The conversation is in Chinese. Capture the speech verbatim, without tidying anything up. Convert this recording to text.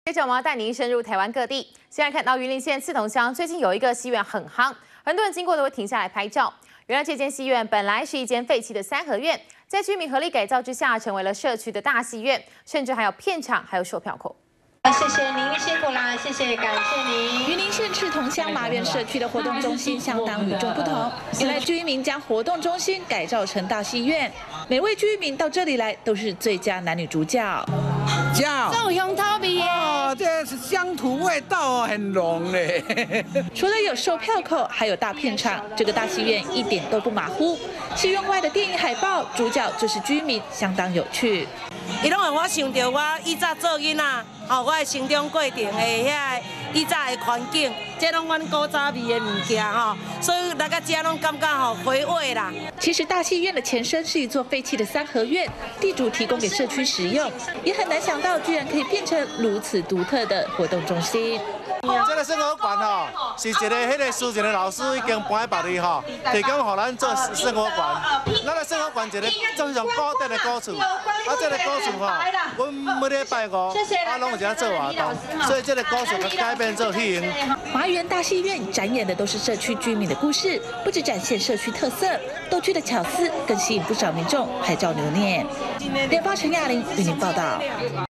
接着我们要带您深入台湾各地，先来看到云林县刺桐乡最近有一个戏院很夯，很多人经过都会停下来拍照。原来这间戏院本来是一间废弃的三合院，在居民合力改造之下，成为了社区的大戏院，甚至还有片场，还有售票口。 谢谢您，辛苦啦，谢谢，感谢您。 云林县赤桐乡麻园社区的活动中心相当与众不同，原来居民将活动中心改造成大戏院，每位居民到这里来都是最佳男女主角。 叫这有香草味耶！ 哦，这是乡土味道很浓嘞。 除了有售票口，还有大片场，这个大戏院一点都不马虎。戏院外的电影海报，主角就是居民，相当有趣。 伊拢让我想到我以早做囡仔，吼，我的成长过程的遐以早的环境，这拢阮古早味的物件吼，所以来到这拢感觉吼回味啦。 其实大戏院的前身是一座废弃的三合院，地主提供给社区使用，也很难想到居然可以变成如此独特的活动中心。 这个生活馆吼，是一个迄个苏建的老师已经搬去别里吼，提供予咱做生活馆。咱的生活馆一个正常固定的古厝，啊，这个古厝吼，阮每礼拜五啊，拢有一下做活动，所以这个古厝就改变做戏院。 麻园大戏院展演的都是社区居民的故事，不只展现社区特色，逗趣的巧思更吸引不少民众拍照留念。联发陈雅玲与您报道。